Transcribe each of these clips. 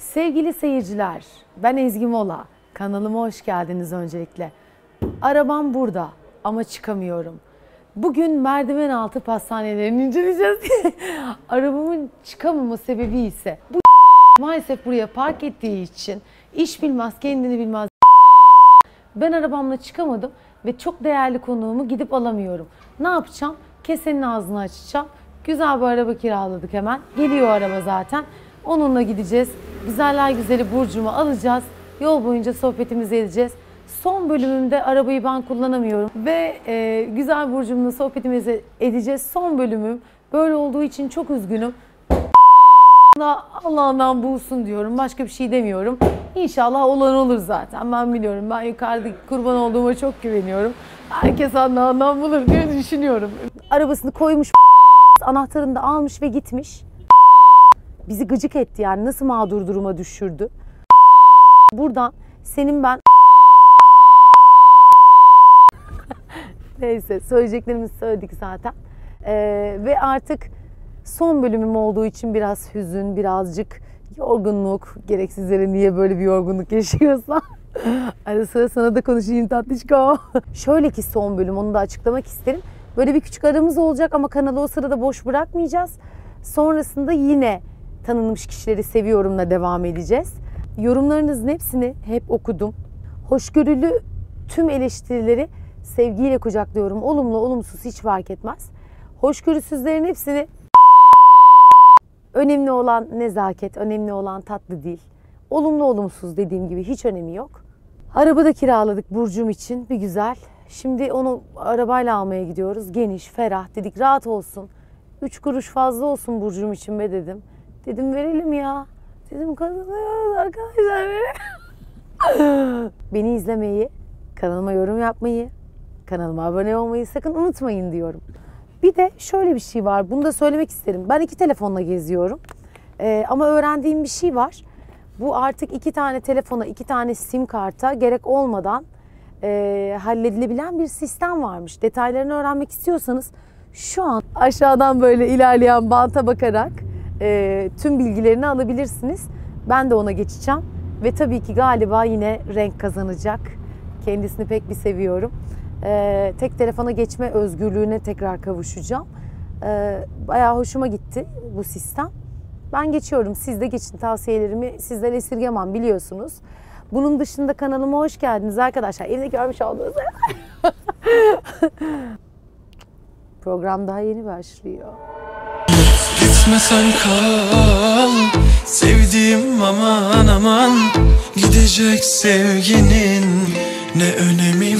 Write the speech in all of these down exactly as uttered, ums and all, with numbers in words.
Sevgili seyirciler, ben Ezgi Mola. Kanalıma hoş geldiniz öncelikle. Arabam burada ama çıkamıyorum. Bugün merdiven altı pastanelerini inceleyeceğiz. Arabamın çıkamama sebebi ise bu maalesef buraya park ettiği için iş bilmez, kendini bilmez. Ben arabamla çıkamadım ve çok değerli konuğumu gidip alamıyorum. Ne yapacağım? Kesenin ağzını açacağım. Güzel bir araba kiraladık hemen. Geliyor araba zaten. Onunla gideceğiz. Güzeller güzeli Burcu'mu alacağız. Yol boyunca sohbetimizi edeceğiz. Son bölümümde arabayı ben kullanamıyorum. Ve e, güzel Burcu'mla sohbetimizi edeceğiz. Son bölümüm. Böyle olduğu için çok üzgünüm. Allah'ından bulsun diyorum. Başka bir şey demiyorum. İnşallah olan olur zaten. Ben biliyorum. Ben yukarıdaki kurban olduğuma çok güveniyorum. Herkes Allah'ından bulur diye düşünüyorum. Arabasını koymuş, anahtarını da almış ve gitmiş. Bizi gıcık etti yani. Nasıl mağdur duruma düşürdü. Buradan senin ben... Neyse, söyleyeceklerimizi söyledik zaten. Ee, ve artık son bölümüm olduğu için biraz hüzün, birazcık yorgunluk. Gereksiz yere niye böyle bir yorgunluk yaşıyorsa. Ara sıra sana da konuşayım tatlışko. Şöyle ki son bölüm, onu da açıklamak isterim. Böyle bir küçük aramız olacak ama kanalı o sırada boş bırakmayacağız. Sonrasında yine tanınmış kişileri seviyorumla devam edeceğiz. Yorumlarınızın hepsini hep okudum. Hoşgörülü tüm eleştirileri sevgiyle kucaklıyorum. Olumlu, olumsuz hiç fark etmez. Hoşgörüsüzlerin hepsini... Önemli olan nezaket, önemli olan tatlı dil. Olumlu, olumsuz dediğim gibi hiç önemi yok. Arabada kiraladık Burcu'm için bir güzel. Şimdi onu arabayla almaya gidiyoruz. Geniş, ferah dedik, rahat olsun. Üç kuruş fazla olsun Burcu'm için be dedim. Dedim verelim ya. Dedim kazanıyoruz arkadaşlar. Beni izlemeyi, kanalıma yorum yapmayı, kanalıma abone olmayı sakın unutmayın diyorum. Bir de şöyle bir şey var. Bunu da söylemek isterim. Ben iki telefonla geziyorum. Ee, ama öğrendiğim bir şey var. Bu artık iki tane telefona, iki tane sim karta gerek olmadan e, halledilebilen bir sistem varmış. Detaylarını öğrenmek istiyorsanız şu an aşağıdan böyle ilerleyen banta bakarak e, tüm bilgilerini alabilirsiniz. Ben de ona geçeceğim. Ve tabii ki galiba yine renk kazanacak. Kendisini pek bir seviyorum. Ee, tek telefona geçme özgürlüğüne tekrar kavuşacağım. Ee, bayağı hoşuma gitti bu sistem. Ben geçiyorum. Siz de geçin. Tavsiyelerimi sizden esirgemem biliyorsunuz. Bunun dışında kanalıma hoş geldiniz arkadaşlar. Elimde görmüş olduğunuz program daha yeni başlıyor. Gitme sen kal, sevdiğim aman aman. Gidecek sevginin ne önemi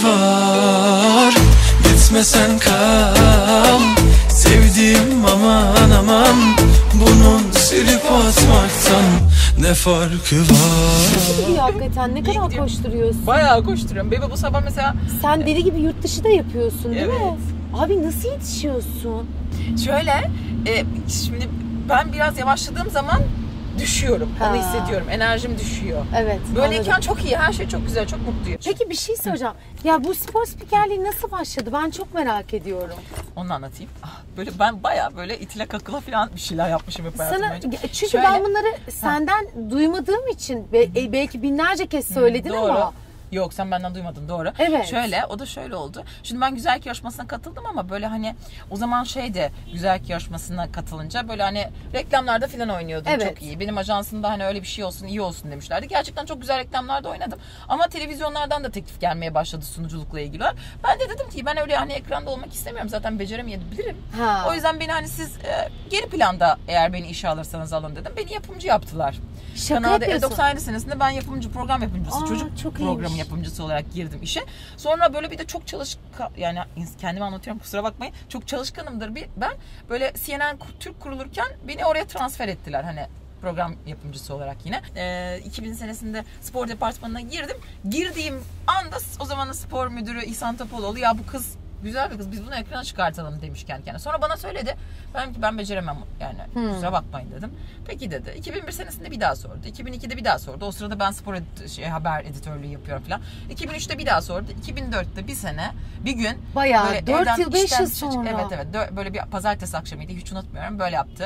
var? Gitme sen kal, sevdiğim aman aman. Bunun silip atmaktan ne farkı var? Nasıl gidiyor hakikaten? Ne kadar koşturuyorsun? Bayağı koşturuyorum. Bebe bu sabah mesela... Sen deli gibi yurt dışı da yapıyorsun değil Evet. mi? Abi nasıl yetişiyorsun? Şöyle, e, şimdi ben biraz yavaşladığım zaman düşüyorum. Ha. Onu hissediyorum. Enerjim düşüyor. Evet. Böyleyken anladım. çok iyi. Her şey çok güzel. Çok mutluyum. Peki bir şey soracağım. Ya bu spor spikerliği nasıl başladı? Ben çok merak ediyorum. Onu anlatayım. Ah, böyle ben bayağı böyle itile kakıla falan bir şeyler yapmışım hep hayatım Sana, boyunca. çünkü Şöyle, ben bunları senden duymadığım için be- belki binlerce kez söyledin doğru. ama. Yok sen benden duymadın doğru. Evet. Şöyle o da şöyle oldu. Şimdi ben güzellik yarışmasına katıldım ama böyle hani o zaman şeydi güzellik yarışmasına katılınca böyle hani reklamlarda falan oynuyordum Evet. çok iyi. Benim ajansımda hani öyle bir şey olsun iyi olsun demişlerdi. Gerçekten çok güzel reklamlarda oynadım. Ama televizyonlardan da teklif gelmeye başladı sunuculukla ilgili. Ben de dedim ki ben öyle hani ekranda olmak istemiyorum. Zaten beceremeyebilirim. Ha. O yüzden beni hani siz e, geri planda eğer beni işe alırsanız alın dedim. Beni yapımcı yaptılar. Şaka Kanal D'de yapıyorsun. doksan yedi senesinde ben yapımcı program yapımcısı Aa, çocuk çok programı iyiymiş. yapımcısı olarak girdim işe. Sonra böyle bir de çok çalışkan yani kendimi anlatıyorum kusura bakmayın. Çok çalışkanımdır bir ben. Böyle C N N Türk kurulurken beni oraya transfer ettiler hani program yapımcısı olarak yine. Ee, iki bin senesinde spor departmanına girdim. Girdiğim anda o zamanın spor müdürü İhsan Topaloğlu ya bu kız güzel bir kız biz bunu ekrana çıkartalım demiş kendi kendine. Sonra bana söyledi. Ben ben beceremem yani hmm. kusura bakmayın dedim. Peki dedi. iki bin bir senesinde bir daha sordu. iki bin ikide bir daha sordu. O sırada ben spor edit- şey, haber editörlüğü yapıyorum falan. iki bin üçte bir daha sordu. iki bin dörtte bir sene bir gün. Bayağı böyle dört evden, yıl beş işten yıl çık- sonra. Evet evet böyle bir pazartesi akşamıydı hiç unutmuyorum böyle yaptı.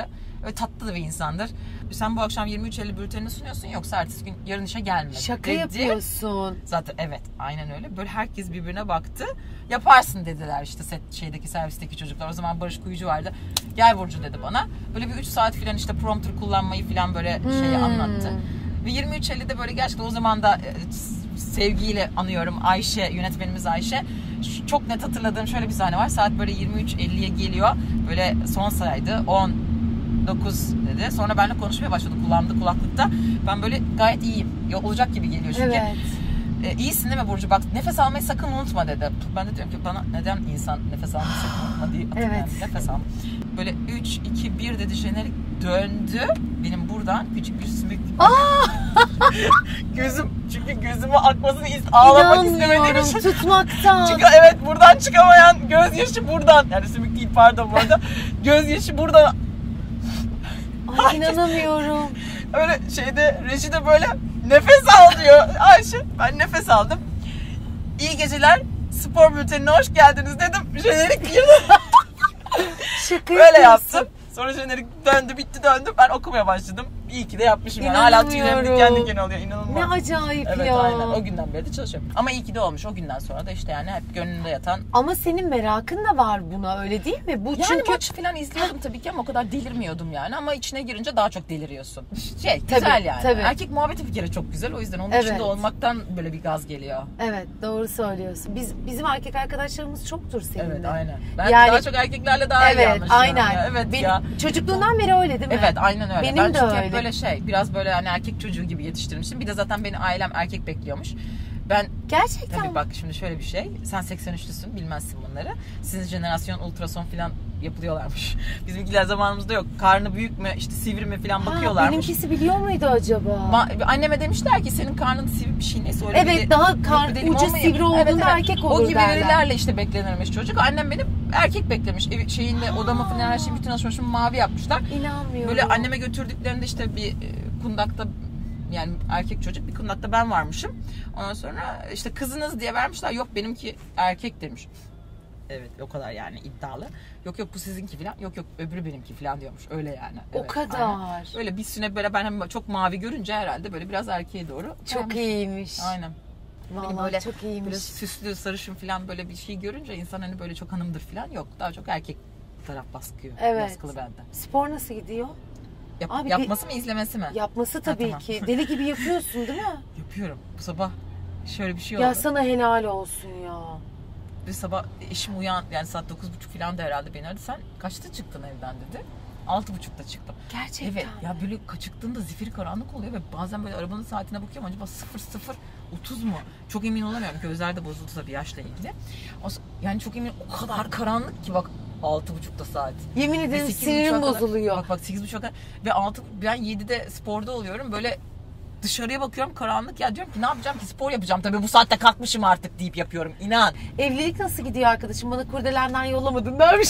Öyle tatlı da bir insandır. Sen bu akşam yirmi üç elli bültenini sunuyorsun yoksa ertesi gün yarın işe gelme Şaka dedi. yapıyorsun. Zaten evet aynen öyle. Böyle herkes birbirine baktı. Yaparsın dediler işte set şeydeki servisteki çocuklar. O zaman Barış Kuyucu vardı. Gel Burcu dedi bana. Böyle bir üç saat falan işte prompter kullanmayı falan böyle şeyi Hmm. anlattı. Ve yirmi üç ellide böyle gerçekten o zaman da sevgiyle anıyorum Ayşe, yönetmenimiz Ayşe. Çok net hatırladığım şöyle bir sahne var. Saat böyle yirmi üç elliye geliyor. Böyle son saydı. on dokuz dedi. Sonra benimle konuşmaya başladı kulağımda, kulaklıkta. Ben böyle gayet iyiyim. Ya olacak gibi geliyor çünkü. Evet. E, iyisin değil mi Burcu? Bak nefes almayı sakın unutma dedi. Ben de diyorum ki bana neden insan nefes almayı sakın unutma diye atın Evet. yani. Nefes al. Böyle üç, iki, bir dedi jenerik döndü. Benim buradan küçük bir sümük. Gözüm çünkü gözüme akmasını ist ağlamak istemediğim İnanmıyorum için. tutmaktan. Çünkü evet buradan çıkamayan gözyaşı buradan. Yani sümük değil pardon bu arada. Gözyaşı buradan. Ay inanamıyorum. Öyle şeyde rejide böyle nefes al diyor Ayşe. Ben nefes aldım. İyi geceler. Spor bültenine hoş geldiniz dedim. Jenerik girdi. Şaka Böyle yapıyorsun. yaptım. Sonra jenerik döndü bitti döndü. Ben okumaya başladım. İyi ki de yapmışım yani. Hala tüylerim diken diken oluyor. İnanılmaz. Ne acayip Evet ya. aynen. O günden beri de çalışıyorum. Ama iyi ki de olmuş. O günden sonra da işte yani hep gönlünde yatan. Ama senin merakın da var buna öyle değil mi? Bu Yani çünkü maç falan izliyordum tabii ki ama o kadar delirmiyordum yani. Ama içine girince daha çok deliriyorsun. Şey Tabii, güzel yani. tabii. Erkek muhabbeti bir kere çok güzel. O yüzden onun Evet. içinde olmaktan böyle bir gaz geliyor. evet doğru söylüyorsun. Biz bizim erkek arkadaşlarımız çoktur seninle. Evet aynen. Ben Yani- daha çok erkeklerle daha iyi Evet anlaşıyorum. aynen. Ya. Evet Benim- ya. Çocukluğundan beri öyle değil mi? Evet aynen öyle. Benim ben de çünkü öyle. hep böyle şey biraz böyle hani erkek çocuğu gibi yetiştirmişim. Bir de zaten beni ailem erkek bekliyormuş. Ben Gerçekten. tabii bak şimdi şöyle bir şey. Sen seksen üçlüsün bilmezsin bunları. Sizin jenerasyon ultrason falan yapılıyorlarmış. Bizimkiler zamanımızda yok. Karnı büyük mü işte sivri mi falan Ha, bakıyorlarmış. benimkisi biliyor muydu acaba? Ma- anneme demişler ki senin karnın sivri bir şey neyse öyle Evet, bir de- daha Yok, kar- bir dedim, ucu o mu? sivri olduğunda erkek olur O gibi derler. verilerle işte beklenirmiş çocuk. Annem benim erkek beklemiş. Ev, şeyinde odamı falan her şeyi bütün açmışım mavi yapmışlar. İnanmıyorum. Böyle anneme götürdüklerinde işte bir e, kundakta yani erkek çocuk bir kundakta ben varmışım. Ondan sonra işte kızınız diye vermişler. Yok benimki erkek demiş. Evet o kadar yani iddialı. Yok yok bu sizinki falan. Yok yok öbürü benimki falan diyormuş. Öyle yani. O Evet, kadar. aynen. Öyle bir süne böyle ben hem çok mavi görünce herhalde böyle biraz erkeğe doğru. Çok kaymış. iyiymiş. Aynen. Vallahi böyle, çok iyiymiş. Böyle süslü sarışın falan böyle bir şey görünce insan hani böyle çok hanımdır falan yok. Daha çok erkek taraf baskıyor. Evet. Baskılı bende. Spor nasıl gidiyor? Yap, Abi yapması mı izlemesi mi? Yapması tabii tamam. ki. Deli gibi yapıyorsun değil mi? Yapıyorum. Bu sabah şöyle bir şey Ya oldu. sana helal olsun ya. Bir sabah eşim uyan yani saat dokuz buçuk falan da herhalde beni aradı. Sen kaçta çıktın evden dedi. Altı buçukta çıktım. Gerçekten. Evet ya böyle çıktığında zifiri karanlık oluyor ve bazen böyle arabanın saatine bakıyorum acaba sıfır sıfır otuz mu? Çok emin olamıyorum. Gözler de bozuldu tabii yaşla ilgili. O, yani çok emin o kadar karanlık ki bak altı buçukta saat. Yemin Ve ederim sekiz sinirim buçuğa kadar- bozuluyor. Bak bak sekiz buçuğa kadar ve altı ben yedide sporda oluyorum böyle dışarıya bakıyorum karanlık ya diyorum ki ne yapacağım ki spor yapacağım tabii bu saatte kalkmışım artık deyip yapıyorum inan. Evlilik nasıl gidiyor arkadaşım? Bana kurdelenden yollamadın dermiş.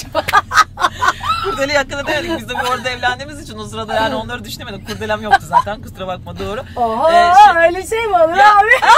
Kurdele yakını demedik biz de bir orada evlendiğimiz için o sırada yani onları düşünemedik. Kurdelem yoktu zaten kusura bakma doğru. Oha Ee, şey- öyle şey mi olur Ya- abi?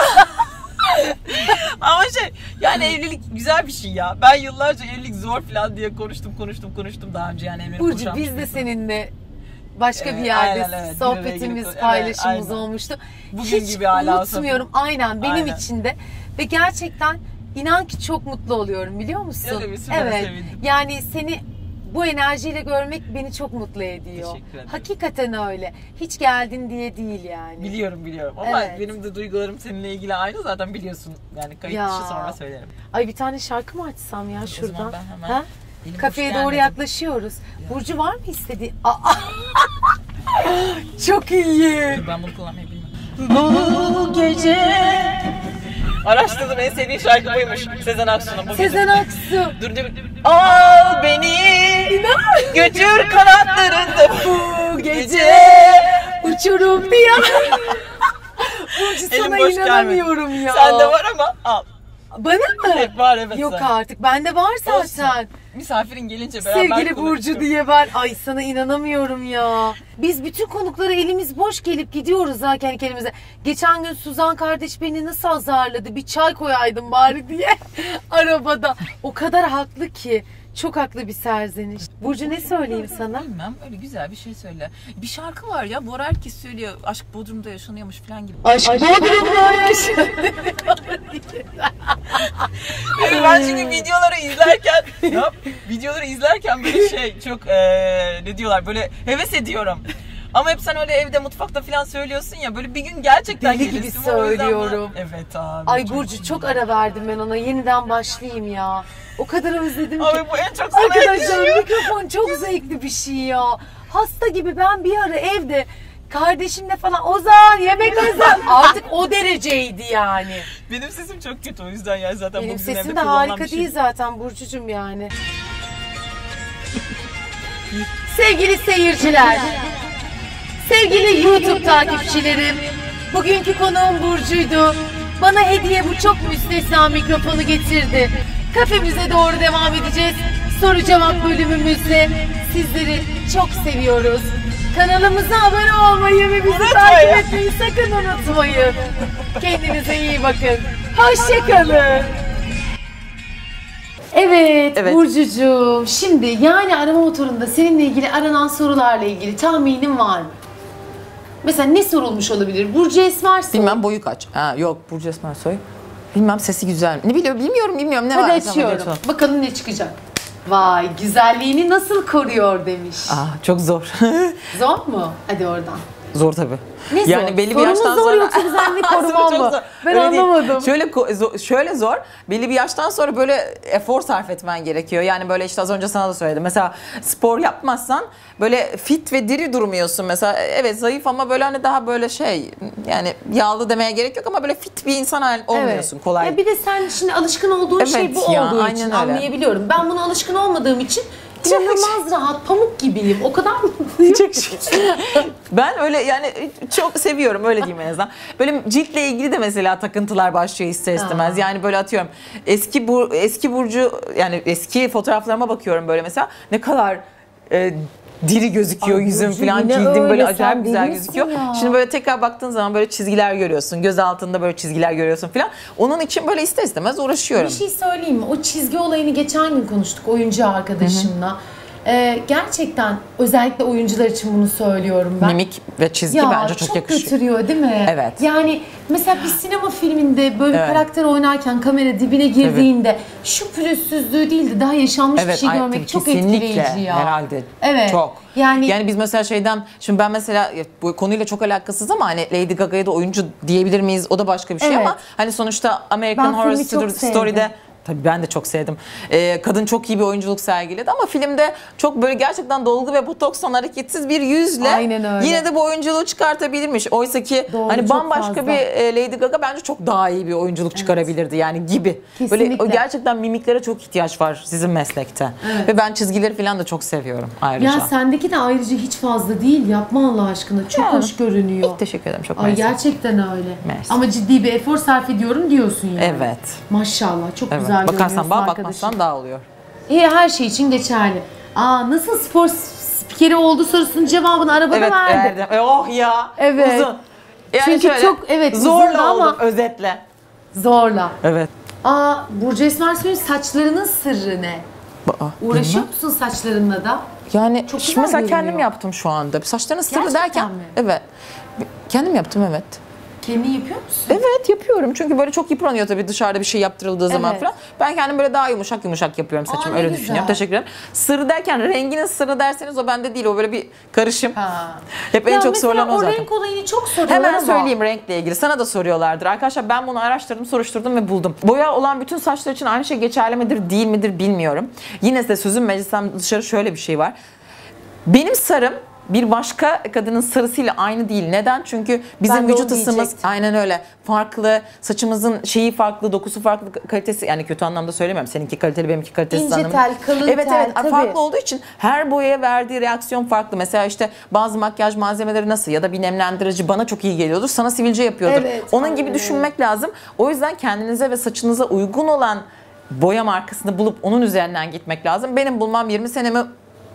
Ama şey yani evlilik güzel bir şey ya. Ben yıllarca evlilik zor falan diye konuştum konuştum konuştum daha önce yani evlilik Burcu boşanmış biz de birisi. seninle başka Evet, bir yerde aynen, evet. Bir sohbetimiz, araya gelip- paylaşımımız evet, aynen. olmuştu. Bugün Hiç gibi hala unutmuyorum. Aynen benim Aynen. için de. Ve gerçekten inan ki çok mutlu oluyorum biliyor musun? Öyle mi? Süper, evet. sevindim. Yani seni bu enerjiyle görmek beni çok mutlu ediyor. Teşekkür ederim. Hakikaten öyle. Hiç geldin diye değil yani. Biliyorum biliyorum ama Evet. benim de duygularım seninle ilgili aynı zaten biliyorsun. Yani kayıt Ya. dışı sonra söylerim. Ay bir tane şarkı mı açsam ya şuradan? zaman ben hemen Ha? elim boş Kafeye doğru gelmedim. yaklaşıyoruz. Burcu var mı istediği? Aa! Çok iyi. Dur, ben bunu kullanmayı bilmiyorum. Bu gece araştırdım en sevdiğin şarkı buymuş. Sezen Aksu'nun bu gece. Sezen Aksu. Dur dur. Al beni götür kanatlarında bu gece. Uçurum diye. Burcu Elim sana boş inanamıyorum ya. Sende var ama al. Bana mı? Hep var evet. Yok sen. artık. Bende var zaten. Olsun. Misafirin gelince beraber Sevgili Burcu konuştuk. diye ben. Ay sana inanamıyorum ya. Biz bütün konuklara elimiz boş gelip gidiyoruz ha kendi kendimize. Geçen gün Suzan kardeş beni nasıl azarladı. Bir çay koyaydım bari diye arabada. O kadar haklı ki. Çok haklı bir serzeniş. Burcu ne söyleyeyim sana? Bilmem, öyle güzel bir şey söyle. Bir şarkı var ya, bu ara herkes söylüyor. Aşk Bodrum'da yaşanıyormuş falan gibi. Aşk Bodrum'da yaşanıyor. Evet, ben çünkü videoları izlerken, ya, videoları izlerken böyle şey çok ee, ne diyorlar, böyle heves ediyorum. Ama hep sen öyle evde, mutfakta falan söylüyorsun ya, böyle bir gün gerçekten Deli gibi gelirsin. O yüzden söylüyorum. ben- Evet abi. Ay Burcu çok ara verdim ben ona. Yeniden başlayayım ya. O kadar özledim ki. Abi bu en çok sana Arkadaşlar yakışıyor. mikrofon çok zevkli bir şey ya. Hasta gibi ben bir ara evde kardeşimle falan Ozan yemek özlem. Artık o dereceydi yani. Benim sesim çok kötü, o yüzden ya zaten Benim bu bizim sesim evde de kullanılan harika bir şey. değil zaten Burcucuğum yani. Sevgili seyirciler, sevgili YouTube takipçilerim, bugünkü konuğum Burcu'ydu. Bana hediye bu çok müstesna mikrofonu getirdi. Kafemize doğru devam edeceğiz. Soru cevap bölümümüzle sizleri çok seviyoruz. Kanalımıza abone olmayı ve bizi Unutmayın. takip etmeyi sakın unutmayın. Kendinize iyi bakın. Hoşçakalın. Evet, Evet. Burcucuğum. Şimdi yani arama motorunda seninle ilgili aranan sorularla ilgili tahminin var mı? Mesela ne sorulmuş olabilir? Burcu Esmersoy. Bilmem, boyu kaç? Ha, yok, Burcu Esmersoy. Bilmem, sesi güzel mi? Ne biliyorum, bilmiyorum, bilmiyorum. Ne Hadi var? açıyorum. Tamam, Bakalım ne çıkacak. Vay, güzelliğini nasıl koruyor demiş. Aa, çok zor. Zor mu? Hadi oradan. Zor tabii. Ne zor? Yani belli bir Sorumuz yaştan zor sonra yoksa güzelliği Aslında korumam çok mı? zor. Ben Öyle değil. anlamadım. Şöyle ko- zo- şöyle zor. Belli bir yaştan sonra böyle efor sarf etmen gerekiyor. Yani böyle işte az önce sana da söyledim. Mesela spor yapmazsan böyle fit ve diri durmuyorsun mesela. Evet, zayıf ama böyle hani daha böyle şey, yani yağlı demeye gerek yok ama böyle fit bir insan hal- olmuyorsun kolay. Ya bir de sen şimdi alışkın olduğun Evet şey bu ya, olduğu aynen için öyle. anlayabiliyorum. Ben buna alışkın olmadığım için inanılmaz rahat, pamuk gibiyim. O kadar mutluyum. Çok şükür. Ben öyle yani çok seviyorum, öyle diyeyim en azından. Böyle ciltle ilgili de mesela takıntılar başlıyor ister istemez. Aa. Yani böyle atıyorum eski bu eski Burcu, yani eski fotoğraflarıma bakıyorum böyle mesela, ne kadar e, diri gözüküyor Ay yüzüm Burcu, falan, yine cildim öyle, böyle sen acayip güzel deli misin gözüküyor. ya? Şimdi böyle tekrar baktığın zaman böyle çizgiler görüyorsun. Göz altında böyle çizgiler görüyorsun falan. Onun için böyle ister istemez uğraşıyorum. Bir şey söyleyeyim mi? O çizgi olayını geçen gün konuştuk oyuncu arkadaşımla. Ee, gerçekten özellikle oyuncular için bunu söylüyorum ben. Mimik ve çizgi Ya bence çok, çok yakışıyor. götürüyor değil mi? Evet. Yani mesela bir sinema filminde böyle bir Evet. karakter oynarken kamera dibine girdiğinde şu pürüzsüzlüzsüzlüğü değil de daha yaşanmış bir şey ay, görmek tabii, çok kesinlikle, etkileyici ya. herhalde. Evet. Çok. Yani, Yani biz mesela şeyden, şimdi ben mesela bu konuyla çok alakasız ama hani Lady Gaga'ya da oyuncu diyebilir miyiz? O da başka bir şey Evet. ama hani sonuçta American Ben Horror filmi çok Story'de sevdim. tabii ben de çok sevdim. Ee, kadın çok iyi bir oyunculuk sergiledi ama filmde çok böyle gerçekten dolgu ve botokstan hareketsiz bir yüzle Aynen öyle. yine de bu oyunculuğu çıkartabilirmiş. Oysa ki Doğru, hani çok bambaşka fazla. bir e, Lady Gaga bence çok daha iyi bir oyunculuk çıkarabilirdi yani gibi. Böyle Kesinlikle. o gerçekten mimiklere çok ihtiyaç var sizin meslekte. Evet. Ve ben çizgileri falan da çok seviyorum ayrıca. ya sendeki de ayrıca hiç fazla değil. Yapma Allah aşkına. Çok Ya. hoş görünüyor. Teşekkür ederim, çok Ay mersi. gerçekten öyle. Mersi. Ama ciddi bir efor sarf ediyorum diyorsun yani. Evet. Maşallah çok Evet. güzel Bakarsan görünüyorsun bağ, arkadaşım. bakmazsan daha oluyor. İyi, her şey için geçerli. Aa, nasıl spor spikeri oldu sorusunun cevabını arabada Evet, verdim. verdim. E, oh ya. Evet. Uzun. Yani Çünkü şöyle, çok, evet, uzundu zorla ama- oldum özetle. Zorla. Evet. Aa, Burcu Esmersoy'un saçlarının sırrı ne? Aa, Uğraşıyor bilmem. musun saçlarınla da? Yani Çok şimdi güzel mesela görünüyor. kendim yaptım şu anda. Saçlarını sırrı Gerçekten derken. mi? Evet. Kendim yaptım, evet. Kendin yapıyor musun? Evet, yapıyorum. Çünkü böyle çok yıpranıyor tabii dışarıda bir şey yaptırıldığı zaman Evet. falan. Ben kendim böyle daha yumuşak yumuşak yapıyorum saçımı, Aa, ne öyle güzel. düşünüyorum. Teşekkür ederim. Sırrı derken renginin sırrı derseniz o bende değil. O böyle bir karışım. Ha. Hep en Ya çok mesela sorulan o o zaten. renk olayını çok soruyorlar Hemen ama. söyleyeyim renkle ilgili. Sana da soruyorlardır. Arkadaşlar ben bunu araştırdım, soruşturdum ve buldum. Boya olan bütün saçlar için aynı şey geçerli midir, değil midir bilmiyorum. Yine de sözüm meclisten dışarı şöyle bir şey var. Benim sarım bir başka kadının sarısıyla aynı değil. Neden? Çünkü bizim Ben de vücut onu ısımız diyecektim. aynen öyle. Farklı, saçımızın şeyi farklı, dokusu farklı, kalitesi, yani kötü anlamda söylemiyorum. Seninki kaliteli, benimki kalitesiz İnce anlamında. tel, kalın evet, tel, Evet, tabii. farklı olduğu için her boyaya verdiği reaksiyon farklı. Mesela işte bazı makyaj malzemeleri nasıl ya da bir nemlendirici bana çok iyi geliyordur, sana sivilce yapıyordur. Evet, Onun aynen gibi öyle. düşünmek lazım. O yüzden kendinize ve saçınıza uygun olan boya markasını bulup onun üzerinden gitmek lazım. Benim bulmam yirmi senemi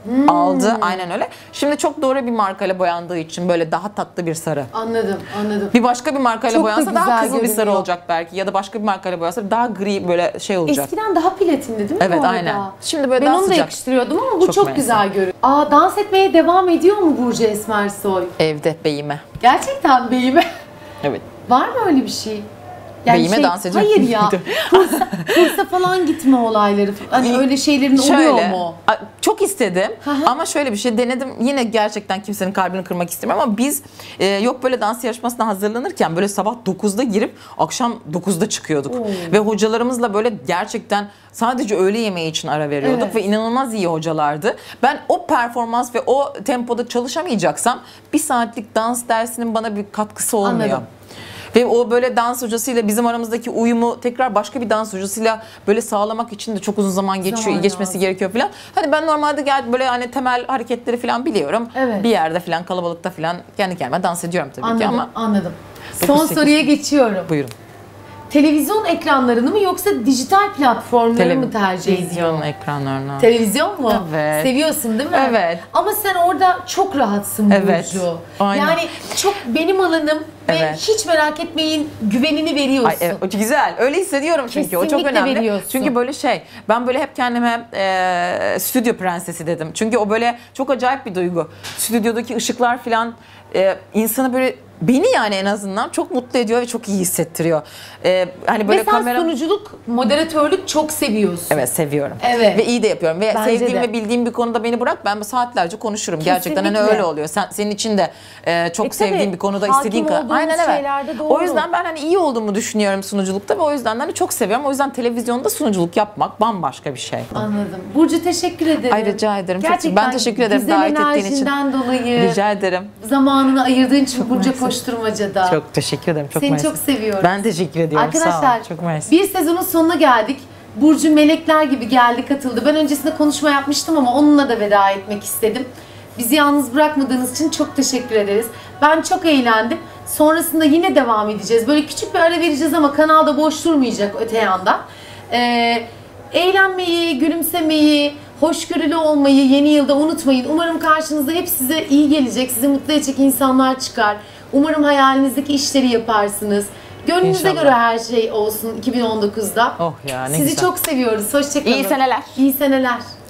aldı. Aynen öyle. Şimdi çok doğru bir markayla boyandığı için böyle daha tatlı bir sarı. Anladım, anladım. Bir başka bir markayla Çok da boyansa daha güzel kızıl bir sarı görünüyor. olacak belki. Ya da başka bir markayla boyansa daha gri böyle şey olacak. Eskiden daha platindi değil mi Evet, bu arada? aynen. Şimdi böyle ben daha onu da sıcak. yakıştırıyordum ama bu çok, Çok güzel görünüyor. Aa, dans etmeye devam ediyor mu Burcu Esmersoy? Evde beyime. Gerçekten beyime. Evet. Var mı öyle bir şey? Beyime dans ediyor. Hayır ya. Kursa, kursa falan gitme olayları. Hani öyle şeylerin oluyor mu? a- Çok istedim Hı hı. ama şöyle bir şey denedim. Yine gerçekten kimsenin kalbini kırmak istemiyorum ama biz e, yok böyle dans yarışmasına hazırlanırken böyle sabah dokuzda girip akşam dokuzda çıkıyorduk. Oo. Ve hocalarımızla böyle gerçekten sadece öğle yemeği için ara veriyorduk Evet. ve inanılmaz iyi hocalardı. Ben o performans ve o tempoda çalışamayacaksam bir saatlik dans dersinin bana bir katkısı olmuyor. Anladım. Ve o böyle dans hocasıyla bizim aramızdaki uyumu tekrar başka bir dans hocasıyla böyle sağlamak için de çok uzun zaman geçiyor, Zaman geçmesi lazım. gerekiyor falan. Hani ben normalde gel böyle hani temel hareketleri falan biliyorum. Evet. Bir yerde falan kalabalıkta falan kendi kendime dans ediyorum tabii Anladım, ki ama anladım. Son dokuz sekiz soruya geçiyorum. buyurun. Televizyon ekranlarını mı yoksa dijital platformları mı tercih ediyorsun? Televizyon ekranlarına. Televizyon mu? Evet. Seviyorsun değil mi? Evet. Ama sen orada çok rahatsın Evet. Burcu. Aynen. Yani çok benim alanım ve Evet. hiç merak etmeyin güvenini veriyorsun. Ay, evet, o güzel. Öyle hissediyorum çünkü. O çok Kesinlikle önemli. veriyorsun. Çünkü böyle şey, ben böyle hep kendime e, stüdyo prensesi dedim. Çünkü o böyle çok acayip bir duygu. Stüdyodaki ışıklar falan e, insanı böyle beni yani en azından çok mutlu ediyor ve çok iyi hissettiriyor. E, hani böyle Ve sen kamera sunuculuk, moderatörlük çok seviyorsun. Evet, seviyorum. Evet. Ve iyi de yapıyorum. Ve Bence sevdiğim de. ve bildiğim bir konuda beni bırak ben saatlerce konuşurum. Gerçekten hani Kesinlikle. öyle oluyor. Sen, senin için de e, çok E tabii, sevdiğin bir konuda hakim istediğin kadar. olduğumuz şeylerde doğru. O yüzden ben hani iyi olduğumu düşünüyorum sunuculukta ve o yüzden de hani çok seviyorum. O yüzden televizyonda sunuculuk yapmak bambaşka bir şey. Anladım. Burcu teşekkür ederim. Ay, rica ederim. Çok- Gerçekten ben teşekkür ederim güzel davet ettiğin için. enerjinden dolayı, Rica ederim. zamanını ayırdığın için Burcu mersi. Koşturmaca'da. Çok teşekkür ederim. Çok Seni mersi. çok seviyorum. Ben teşekkür ediyorum. Sağ Arkadaşlar olun. Çok mersi. bir sezonun sonuna geldik. Burcu melekler gibi geldi katıldı. Ben öncesinde konuşma yapmıştım ama onunla da veda etmek istedim. Bizi yalnız bırakmadığınız için çok teşekkür ederiz. Ben çok eğlendim. Sonrasında yine devam edeceğiz. Böyle küçük bir ara vereceğiz ama kanalda boş durmayacak öte yandan. Ee, eğlenmeyi, gülümsemeyi, hoşgörülü olmayı yeni yılda unutmayın. Umarım karşınızda hep size iyi gelecek, sizi mutlu edecek insanlar çıkar. Umarım hayalinizdeki işleri yaparsınız. Gönlünüze İnşallah. göre her şey olsun iki bin on dokuzda. Oh ya, ne Sizi güzel. çok seviyoruz. Hoşçakalın. İyi seneler. İyi seneler.